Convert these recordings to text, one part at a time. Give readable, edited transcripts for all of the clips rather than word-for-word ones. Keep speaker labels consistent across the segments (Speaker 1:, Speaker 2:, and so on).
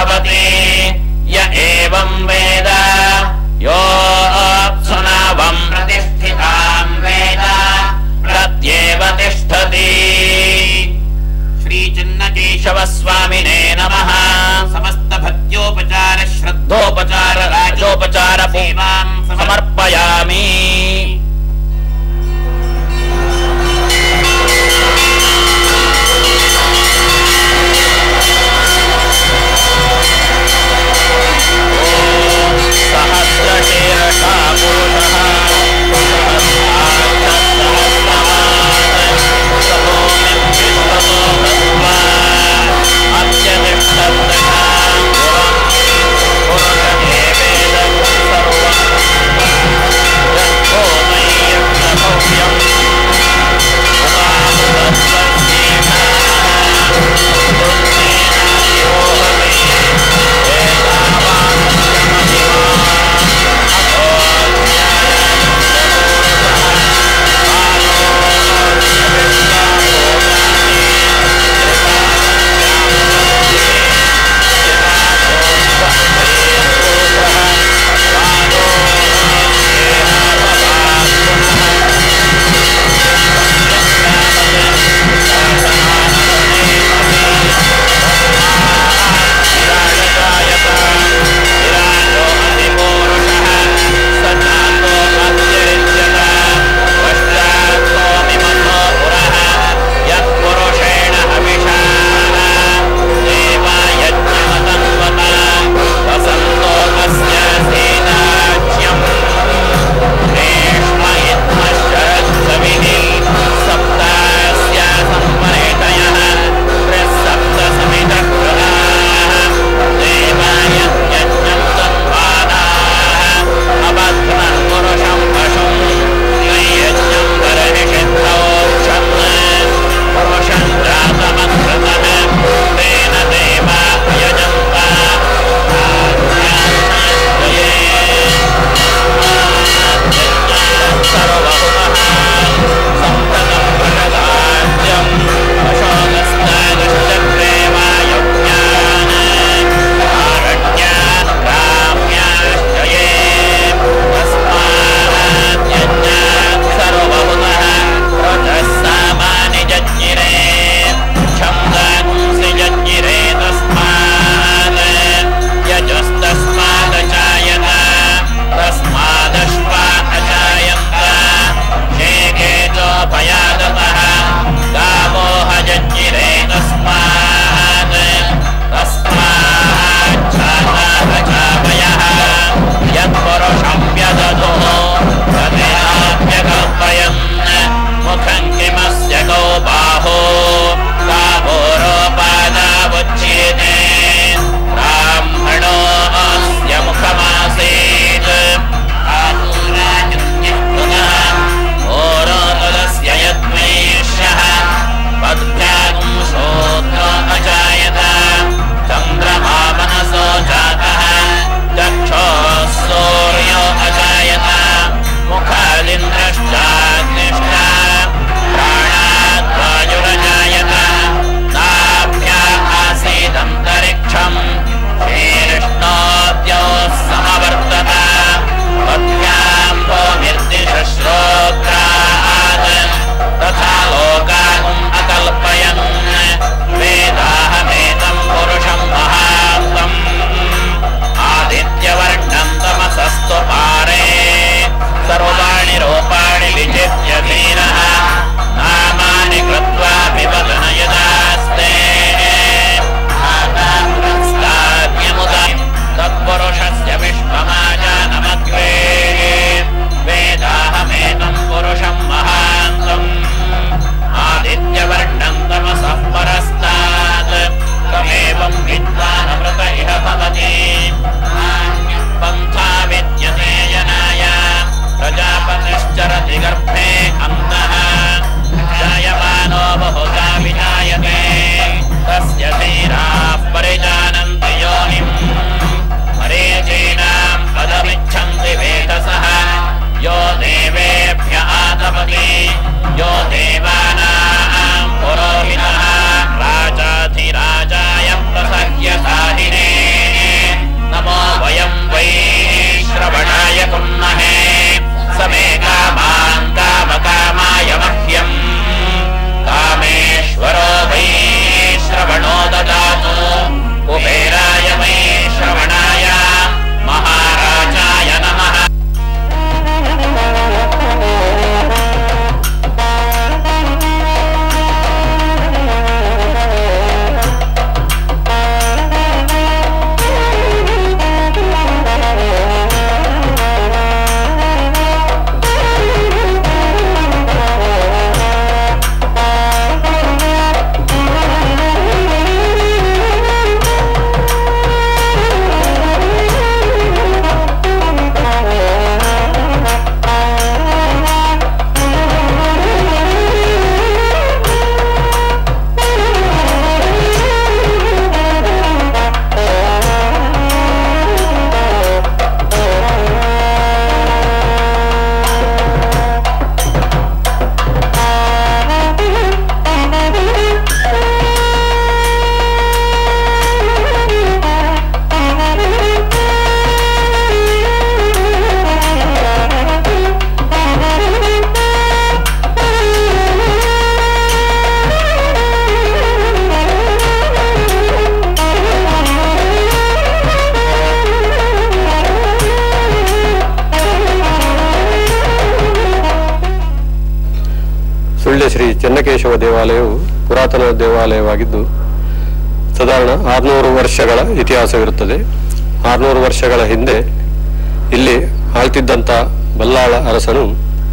Speaker 1: भवति य एवं वेद योऽप्सुनावं प्रतिष्ठितां वेद प्रत्येव तिष्ठति। श्रीचिन्नकेशवस्वामिने नमः। समस्त भक्त्योपचार श्रद्धोपचार राजोपचार सेवां समर्पयामि। सहस्रशीर्षा पुरुषः
Speaker 2: पुरोहितः राजाधिराजाय प्रसह्य साहिने ದೇವಾಲಯವು ಪುರಾತನ ದೇವಾಲಯವಾಗಿದ್ದು ಸಾಧಾರಣ 600 ವರ್ಷಗಳ ಇತಿಹಾಸವಿರುತ್ತದೆ. 600 ವರ್ಷಗಳ ಹಿಂದೆ ಇಲ್ಲಿ ಆಳ್ತಿದ್ದಂಥ ಬಲ್ಲಾಳ ಅರಸನು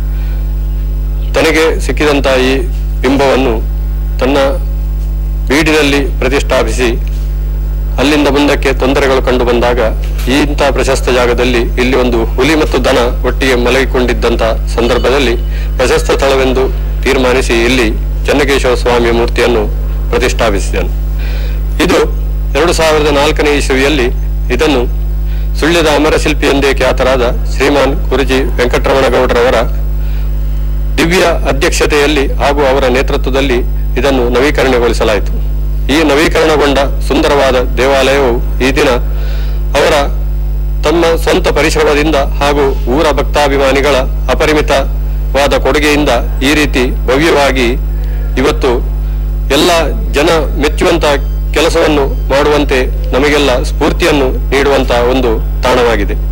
Speaker 2: ತನಗೆ ಸಿಕ್ಕಿದಂಥ ಈ ಬಿಂಬವನ್ನು ತನ್ನ ಬೀಡಿನಲ್ಲಿ ಪ್ರತಿಷ್ಠಾಪಿಸಿ ಅಲ್ಲಿಂದ ಮುಂದಕ್ಕೆ ತೊಂದರೆಗಳು ಕಂಡು ಬಂದಾಗ ಇಂಥ ಪ್ರಶಸ್ತ ಜಾಗದಲ್ಲಿ ಇಲ್ಲಿ ಒಂದು ಹುಲಿ ಮತ್ತು ದನ ಒಟ್ಟಿಗೆ ಮಲಗಿಕೊಂಡಿದ್ದಂಥ ಸಂದರ್ಭದಲ್ಲಿ ಪ್ರಶಸ್ತ ಸ್ಥಳವೆಂದು ತೀರ್ಮಾನಿಸಿ ಇಲ್ಲಿ ಚೆನ್ನಕೇಶವ ಸ್ವಾಮಿಯ ಮೂರ್ತಿಯನ್ನು ಪ್ರತಿಷ್ಠಾಪಿಸಿದನು. ಇದು 2004ನೇ ಇಸವಿಯಲ್ಲಿ ಇದನ್ನು ಸುಳ್ಯದ ಅಮರಶಿಲ್ಪಿ ಎಂದೇ ಖ್ಯಾತರಾದ ಶ್ರೀಮಾನ್ ಗುರುಜಿ ವೆಂಕಟರಮಣಗೌಡರವರ ದಿವ್ಯ ಅಧ್ಯಕ್ಷತೆಯಲ್ಲಿ ಹಾಗೂ ಅವರ ನೇತೃತ್ವದಲ್ಲಿ ಇದನ್ನು ನವೀಕರಣಗೊಳಿಸಲಾಯಿತು. ಈ ನವೀಕರಣಗೊಂಡ ಸುಂದರವಾದ ದೇವಾಲಯವು ಈ ದಿನ ಅವರ ತಮ್ಮ ಸ್ವಂತ ಪರಿಶ್ರಮದಿಂದ ಹಾಗೂ ಊರ ಭಕ್ತಾಭಿಮಾನಿಗಳ ಅಪರಿಮಿತವಾದ ಕೊಡುಗೆಯಿಂದ ಈ ರೀತಿ ಭವ್ಯವಾಗಿ ಇವತ್ತು ಎಲ್ಲ ಜನ ಮೆಚ್ಚುವಂತ ಕೆಲಸವನ್ನು ಮಾಡುವಂತೆ ನಮಗೆಲ್ಲ ಸ್ಫೂರ್ತಿಯನ್ನು ನೀಡುವಂತಹ ಒಂದು ತಾಣವಾಗಿದೆ.